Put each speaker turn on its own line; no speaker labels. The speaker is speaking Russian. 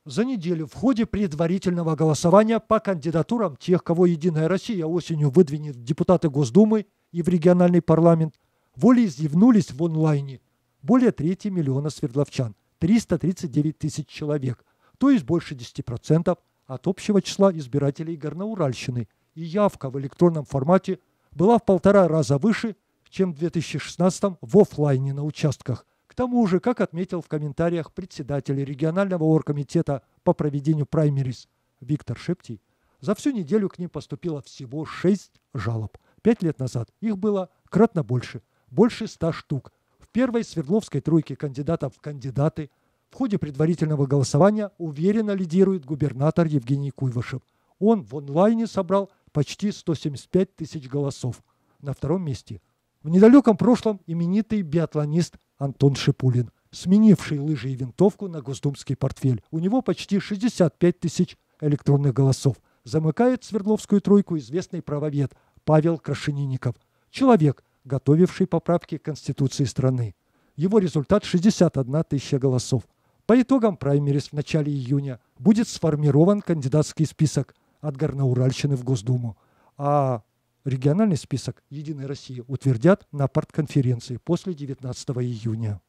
За неделю в ходе предварительного голосования по кандидатурам тех, кого «Единая Россия» осенью выдвинет в депутаты Госдумы и в региональный парламент, волеизъявнулись в онлайне более трети миллиона свердловчан, 339 тысяч человек, то есть больше 10% от общего числа избирателей Горноуральщины, и явка в электронном формате была в 1,5 раза выше, чем в 2016 в офлайне на участках. К тому же, как отметил в комментариях председатель регионального оргкомитета по проведению праймериз Виктор Шептий, за всю неделю к ним поступило всего 6 жалоб. 5 лет назад их было кратно больше 100 штук. В первой Свердловской тройке кандидатов в кандидаты в ходе предварительного голосования уверенно лидирует губернатор Евгений Куйвашев. Он в онлайне собрал почти 175 тысяч голосов. На втором месте в недалеком прошлом именитый биатлонист Антон Шипулин, сменивший лыжи и винтовку на госдумский портфель. У него почти 65 тысяч электронных голосов. Замыкает Свердловскую тройку известный правовед Павел Крашенинников, человек, готовивший поправки к Конституции страны. Его результат – 61 тысяча голосов. По итогам праймериз в начале июня будет сформирован кандидатский список от Горноуральщины в Госдуму, а региональный список «Единой России» утвердят на партконференции после 19 июня.